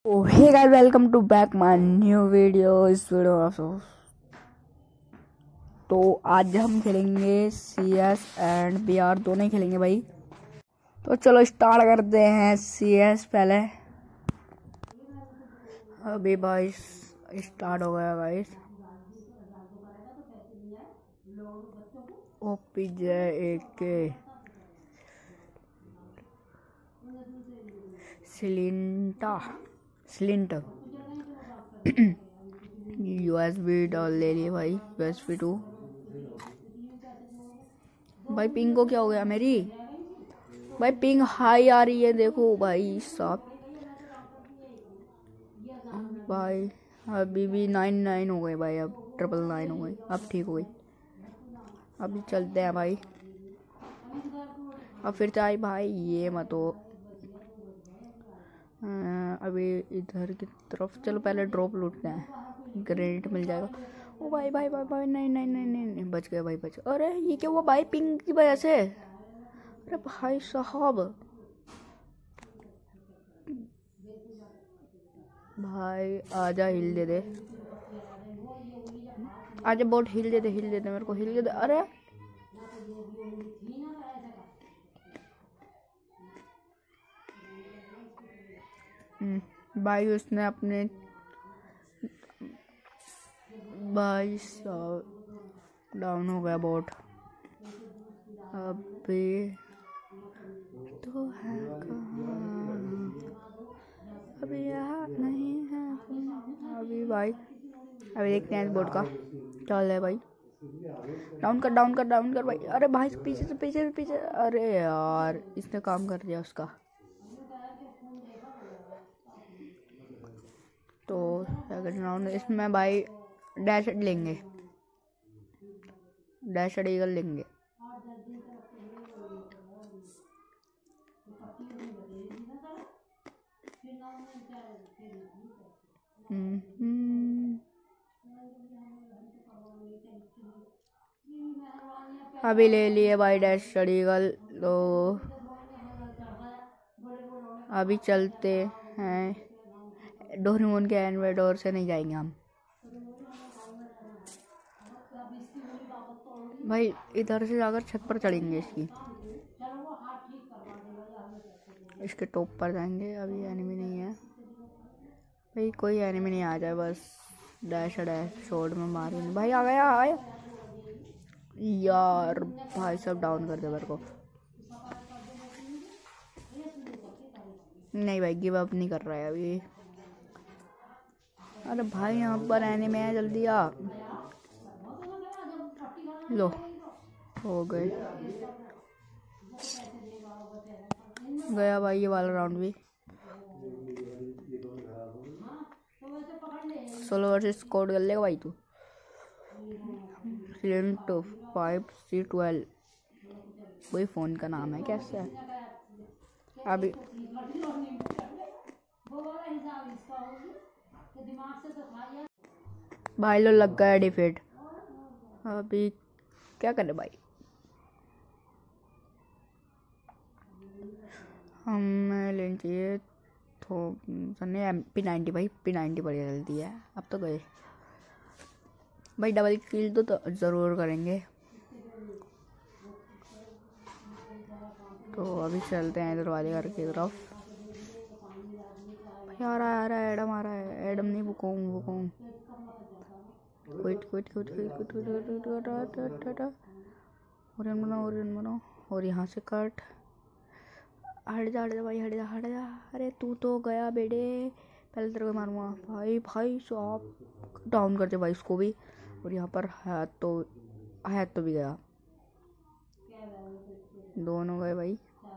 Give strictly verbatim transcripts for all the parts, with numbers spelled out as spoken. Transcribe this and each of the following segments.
Oh hey guys, welcome to back my new video. इस video में तो आज हम खेलेंगे C S and B R दोनों ही खेलेंगे भाई। तो चलो स्टार्ट करते हैं सी एस। पहले अभी भाई स्टार्ट हो गया गाइस। ओपी जे एक के सिलिंटा सिलिंट यूएसबी डाल ले लिए भाई। यूएसबी टू भाई। पिंग को क्या हो गया मेरी भाई? पिंग हाई आ रही है देखो भाई साहब। भाई अभी भी नाइन नाइन हो गए भाई। अब ट्रिपल नाइन हो गई। अब ठीक हो गई। अभी चलते हैं भाई। अब फिर चाहे भाई ये मत हो। अभी इधर की तरफ चलो। पहले ड्रॉप लूटते हैं, ग्रेनेड मिल जाएगा। ओ भाई भाई भाई भाई नहीं नहीं नहीं नहीं, नहीं। बच गए भाई बच। अरे ये क्या हुआ भाई पिंग की वजह से? अरे भाई साहब भाई आजा हिल दे दे। आजा बहुत हिल दे दे हिल दे दे मेरे को हिल दे दे। अरे भाई उसने अपने भाई साहब डाउन हो गया बोट। अभी तो है कहाँ? अभी यहाँ नहीं है अभी भाई। अभी देखते हैं इस बोट का। चल है भाई। डाउन कर डाउन कर डाउन कर भाई। अरे भाई पीछे से पीछे से पीछे। अरे यार इसने काम कर दिया उसका। तो सेकंड राउंड इसमें भाई डैश लेंगे। डैश ईगल लेंगे। अभी ले लिए भाई डैश ईगल। तो अभी चलते हैं। डोरेमोन के एनवेडोर से नहीं जाएंगे हम भाई। इधर से जाकर छत पर चढ़ेंगे इसकी। इसके टॉप पर जाएंगे। अभी एनिमी नहीं है भाई। कोई एनिमी नहीं आ जाए बस। डैश डैश शॉट में मार भाई। आ गया आ गया यार। भाई सब डाउन कर दे मेरे को। नहीं भाई गिव अप नहीं कर रहा है अभी। अरे भाई यहाँ पर एनिमी है जल्दी आ। लो हो गए गया भाई ये वाला राउंड भी। सोलो वर्सेस स्क्वाड कर लेगा भाई तू। सिलेंट फाइव सी ट्वेल्व वही फोन का नाम है कैसे है? अभी भाई लो लग गया डिफीट। अभी क्या करे भाई? हमें लेनी चाहिए तो सन्ने एम पी नाइन्टी भाई। पी नाइन्टी बढ़िया चलती है। अब तो गए भाई। डबल किल तो, तो ज़रूर करेंगे। तो अभी चलते हैं इधर वाले घर की तरफ। आ रहा है आ रहा है एडम आ रहा है। एडम नहीं बुकों बुकों quit quit quit quit quit Orion बनाओ ओरियन बनाओ। और यहाँ से कट। हट जा हट जा भाई हट जा हट जा। अरे तू तो गया बेटे। पहले तेरे को मारूंगा भाई। भाई सो आप डाउन करते भाई इसको भी। और यहाँ पर है तो है तो भी गया। दोनों गए भाई।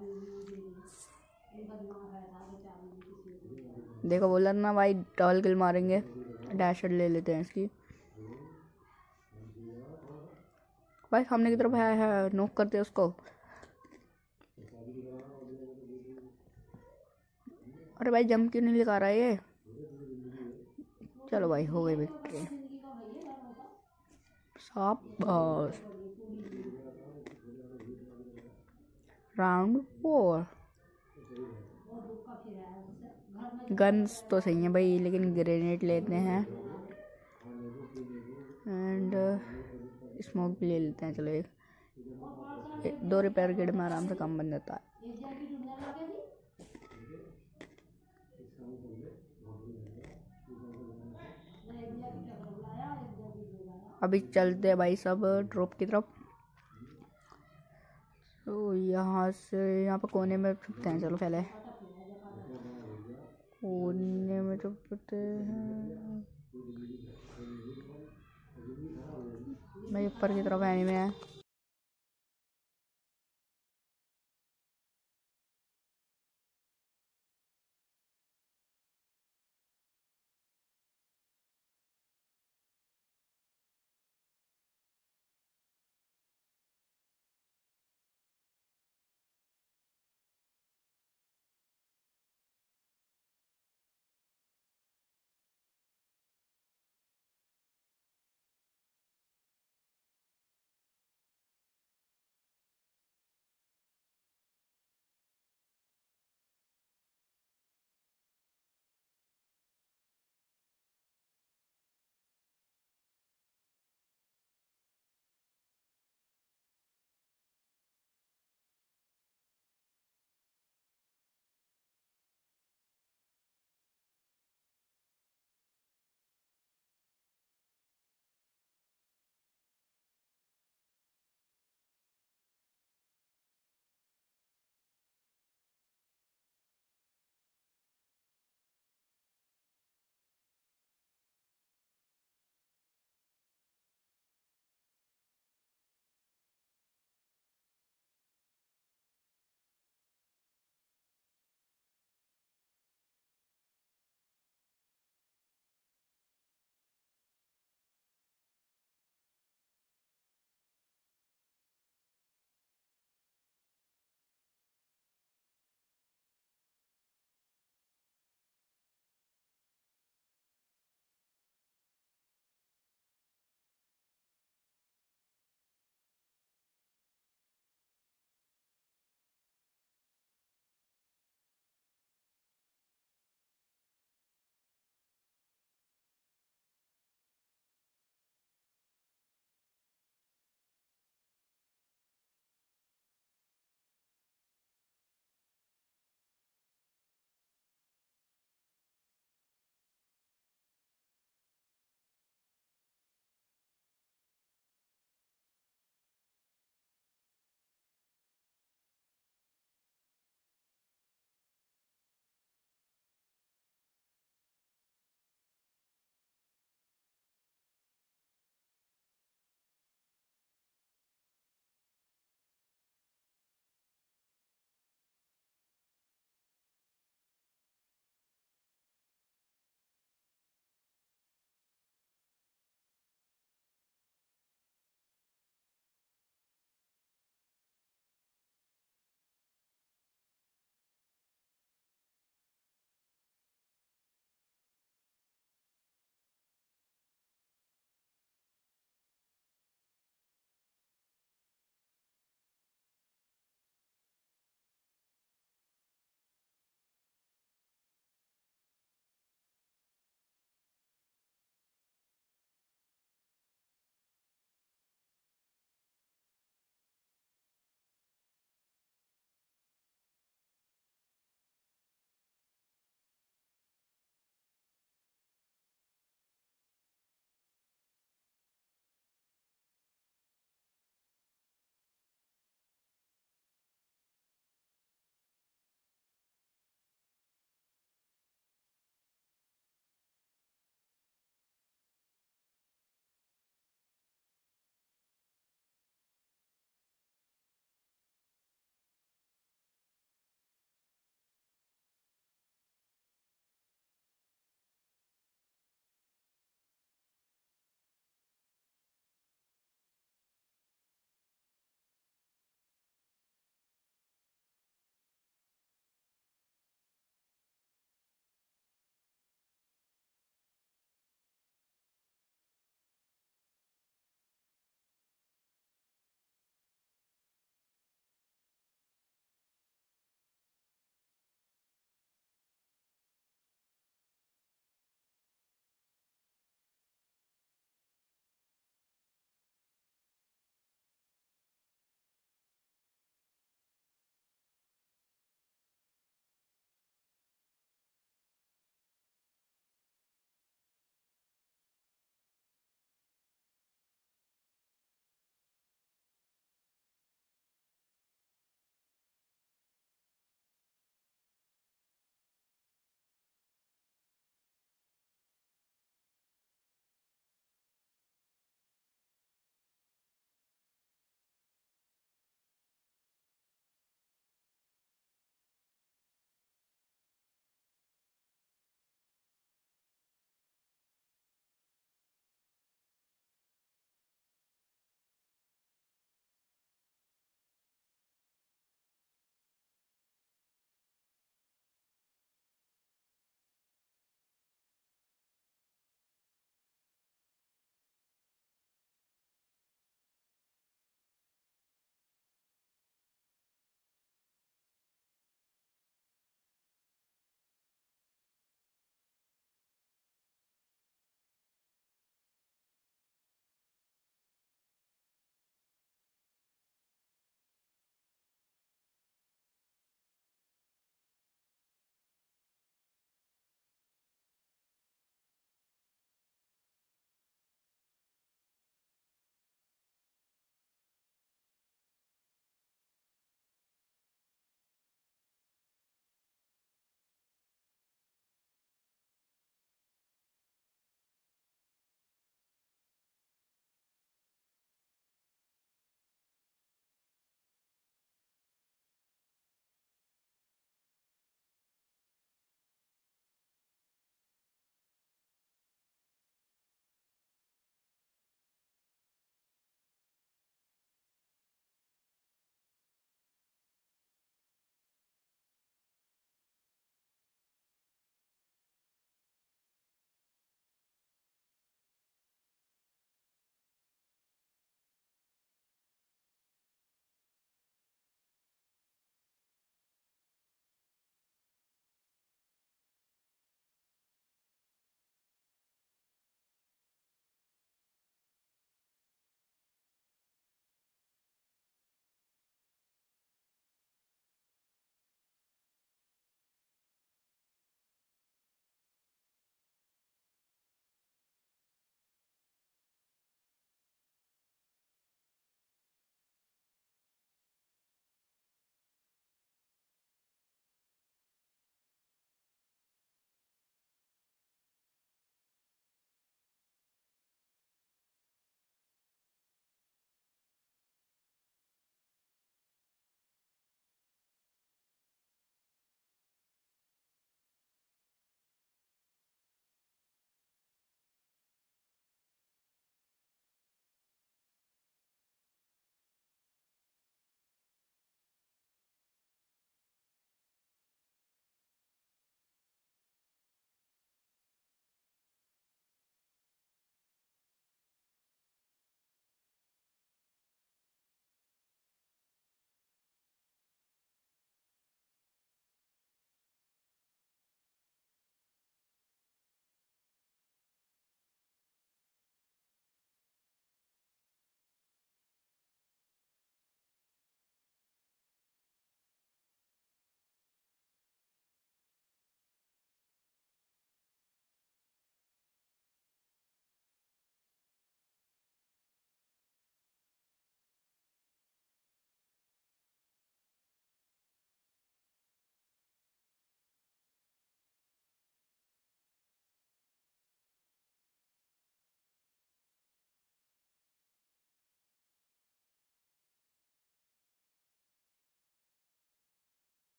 देखो बोला ना भाई डबल किल मारेंगे। डैश ले लेते हैं इसकी भाई। सामने की तरफ है, है नॉक करते हैं उसको। अरे भाई जंप क्यों नहीं लगा रहा है ये? चलो भाई हो गई विक्ट्री। शाबाश। राउंड फोर गन्स तो सही है भाई, लेकिन ग्रेनेड लेते हैं एंड स्मोक भी ले लेते हैं। चलो एक, एक दो रिपेयर किट में आराम से काम बन जाता है। अभी चलते हैं भाई सब ड्रॉप की तरफ। तो यहाँ से यहाँ पर कोने में छुपते हैं। चलो पहले कोने में छुपते हैं भाई, ऊपर की तरफ एनिमे है।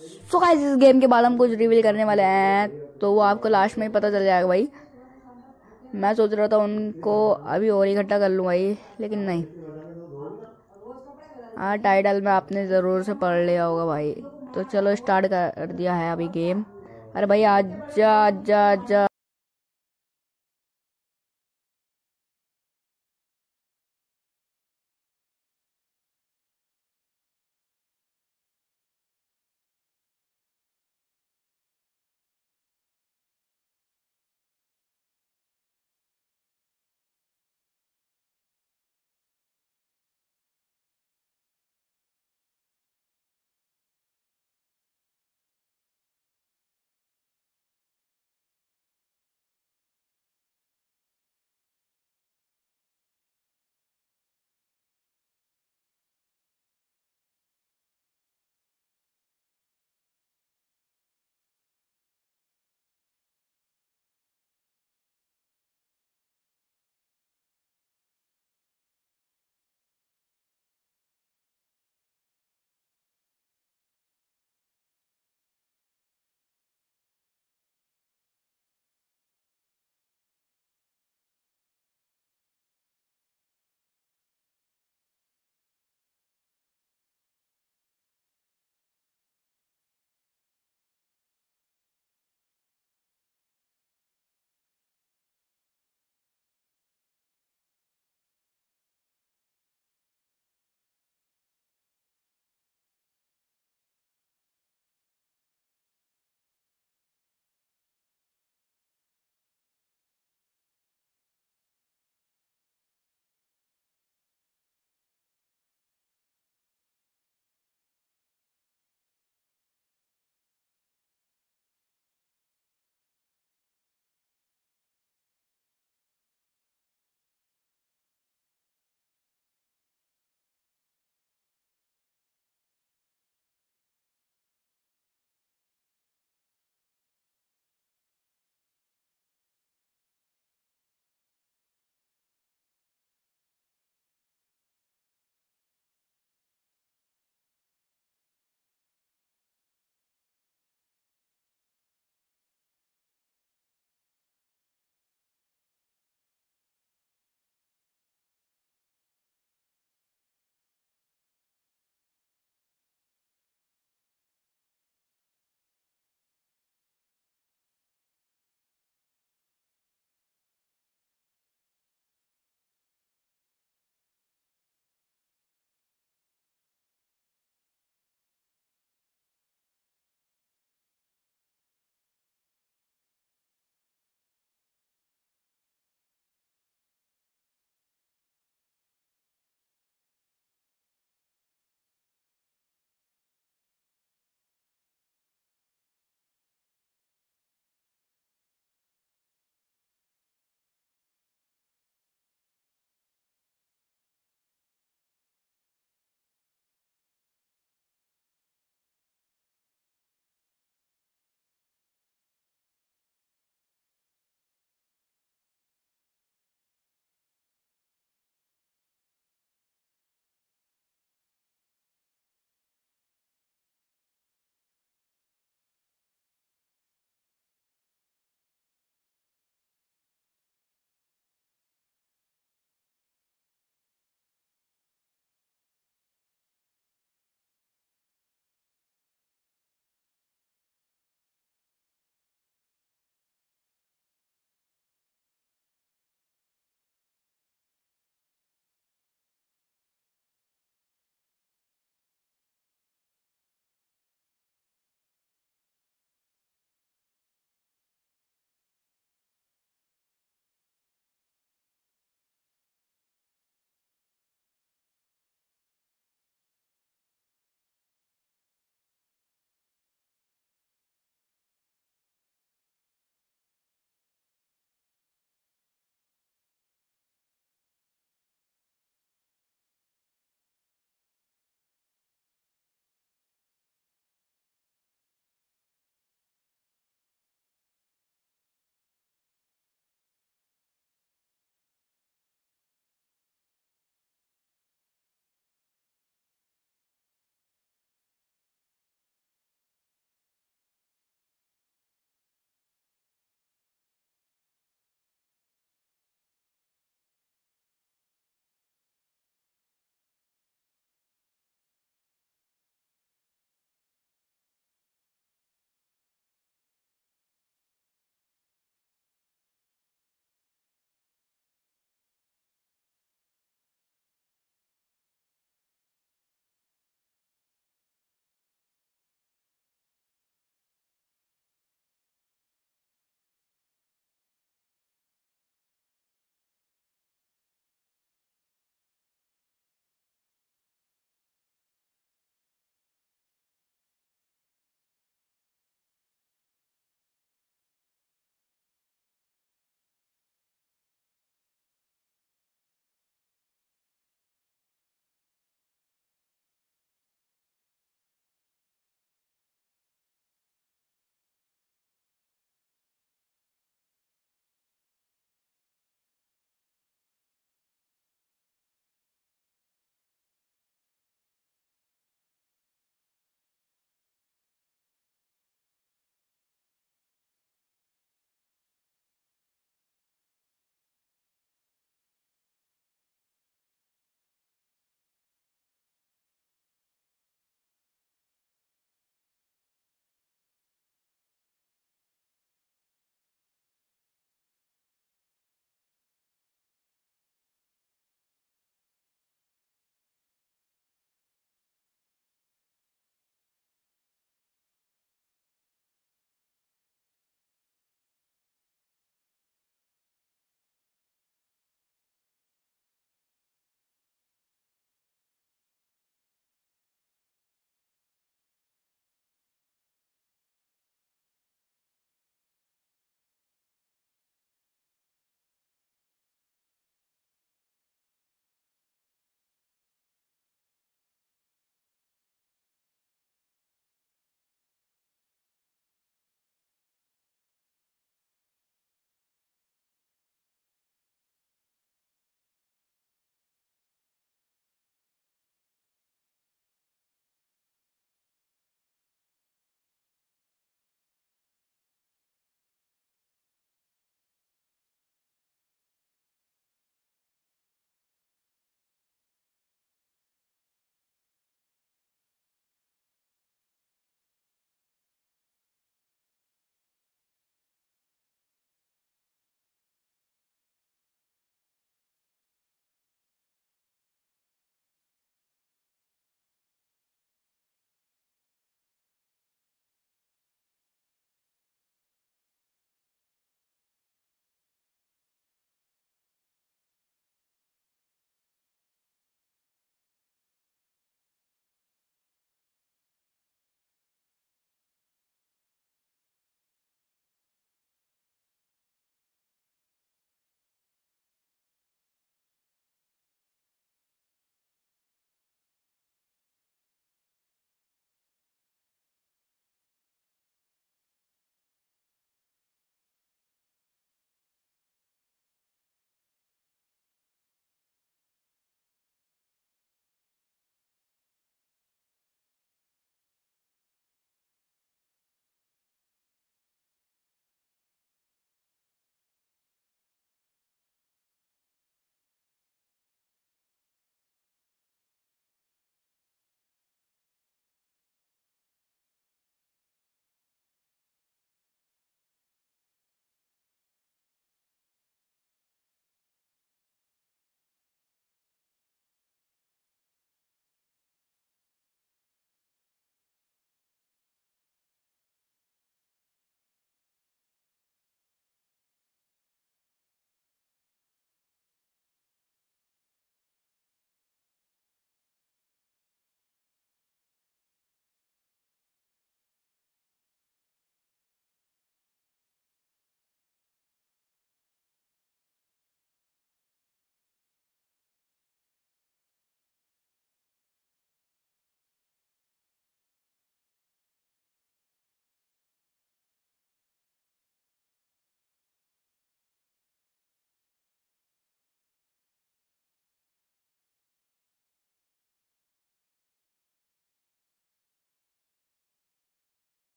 सो गाइस इस गेम के बाद हम कुछ रिवील करने वाले हैं, तो वो आपको लास्ट में ही पता चल जाएगा भाई। मैं सोच रहा था उनको अभी और इकट्ठा कर लूँ भाई, लेकिन नहीं। हाँ टाइटल में आपने ज़रूर से पढ़ लिया होगा भाई। तो चलो स्टार्ट कर दिया है अभी गेम। अरे भाई आजा आजा आजा।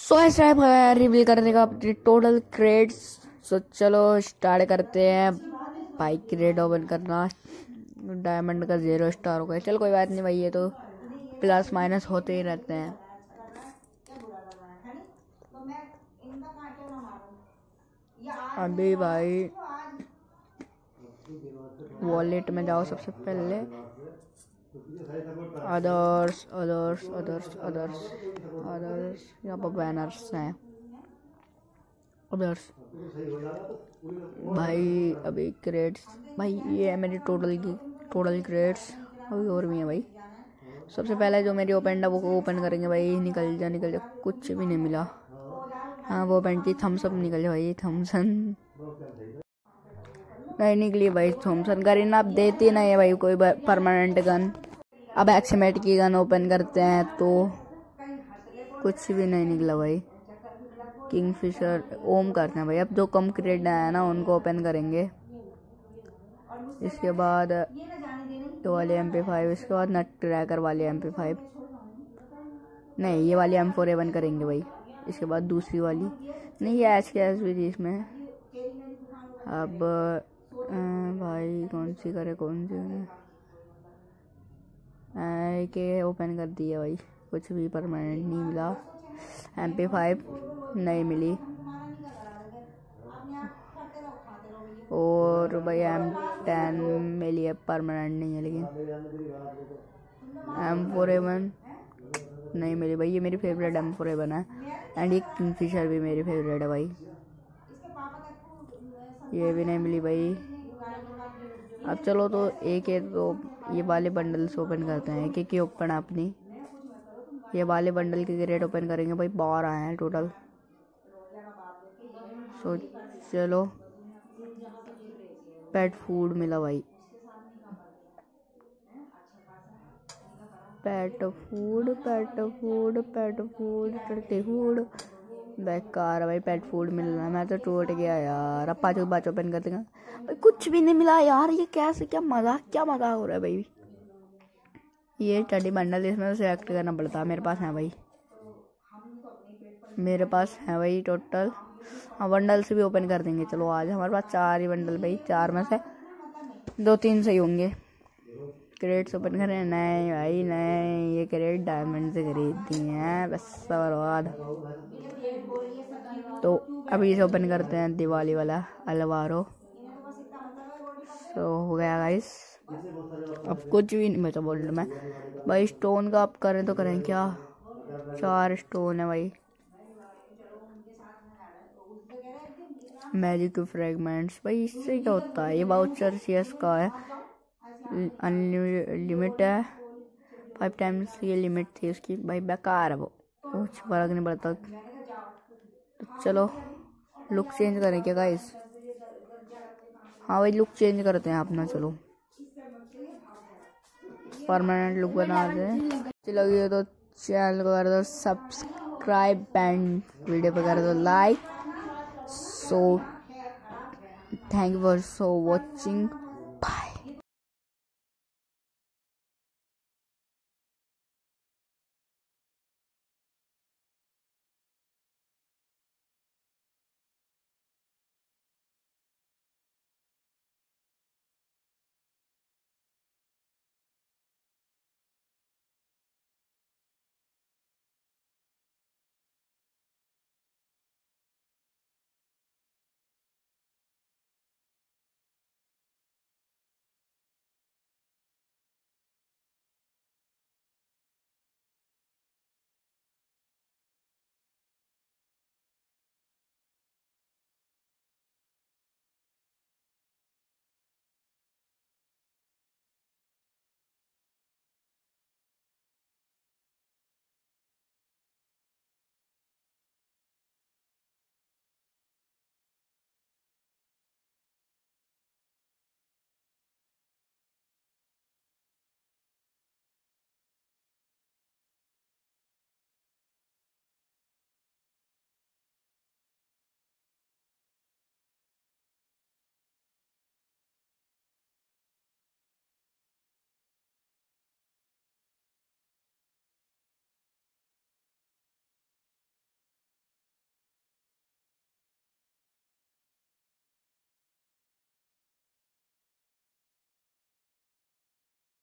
सो ऐसा है रिवील करने का अपनी टोटल क्रेड्स। सो चलो स्टार्ट करते हैं भाई। क्रेड ओपन करना, डायमंड का जीरो स्टार हो गया। चल कोई बात नहीं भाई, ये तो प्लस माइनस होते ही रहते हैं। अभी भाई वॉलेट में जाओ सबसे पहले, others others others others others यहाँ पर बैनर्स हैं अदर्स भाई। अभी क्रेड्स भाई, ये है मेरी टोटल की टोटल क्रेड्स। अभी और भी है भाई। सबसे पहले जो मेरी ओपन है वो ओपन करेंगे भाई। निकल जा निकल जा, कुछ भी नहीं मिला। हाँ वो ओपन की थम्सअप निकल जा भाई। थॉमसन नहीं निकली भाई। थॉमसन गन आप देती नहीं है भाई कोई परमानेंट गन। अब एक्सीमेट की गन ओपन करते हैं तो कुछ भी नहीं निकला भाई। किंगफिशर ओम करते हैं भाई। अब जो कम क्रेड है ना उनको ओपन करेंगे। इसके बाद तो वाली एम पी फाइव, इसके बाद नट क्रैकर वाली एम पी फाइव नहीं, ये वाली एम फोर एवन करेंगे भाई। इसके बाद दूसरी वाली नहीं, ये एच के एस भी थी इसमें। अब भाई कौन सी करे कौन सी करे, के ओपन कर दिया भाई। कुछ भी परमानेंट नहीं मिला। एम पी फाइव नहीं मिली, और भाई एम टेन मिली है, परमानेंट नहीं है। लेकिन एम फोर एवन नहीं मिली भाई। ये मेरी फेवरेट एम फोर एवन है। एंड ये किंगफिशर भी मेरी फेवरेट है भाई। ये भी नहीं मिली भाई। अब चलो तो एक एक तो ये वाले बंडल्स ओपन करते हैं। एक एक ही ओपन अपनी ये वाले बंडल के ग्रेड ओपन करेंगे भाई। बारह आए हैं टोटल। सो चलो पेट फूड मिला भाई। Pet food pet food pet food टट्टी फूड बेकार है भाई। पेट फूड मिलना मैं तो टूट गया यार। अब पाँच पाँच ओपन कर देंगे भाई। कुछ भी नहीं मिला यार। ये कैसे, क्या मजाक क्या मजाक हो रहा है भाई। ये स्टडी बंडल इसमें सेलेक्ट करना पड़ता है। मेरे पास है भाई, मेरे पास है भाई टोटल। हाँ बंडल से भी ओपन कर देंगे। चलो आज हमारे पास चार ही बंडल भाई। चार में से दो तीन सही होंगे। क्रेड्स ओपन करें? नहीं भाई नहीं, ये क्रेड डायमंड से खरीदती हैं बस बर्बाद। तो अभी इसे ओपन करते हैं दिवाली वाला अलवारो। तो हो गया गाइस। अब कुछ भी नहीं बचा बोल मैं भाई। स्टोन का आप करें तो करें क्या? चार स्टोन है भाई। मैजिक फ्रेगमेंट्स भाई, इससे क्या होता है? ये वाउचर सीएस का है, अनलिमिट है। फाइव टाइम्स ये लिमिट थी उसकी भाई। बेकार है वो, कुछ फर्क नहीं पड़ता। तो चलो लुक चेंज करें क्या गाइस? हाँ भाई लुक चेंज करते हैं अपना। चलो परमानेंट लुक बना दे। लगी तो चैनल को कर दो सब्सक्राइब एंड वीडियो पे कर दो like. So thank you for so watching.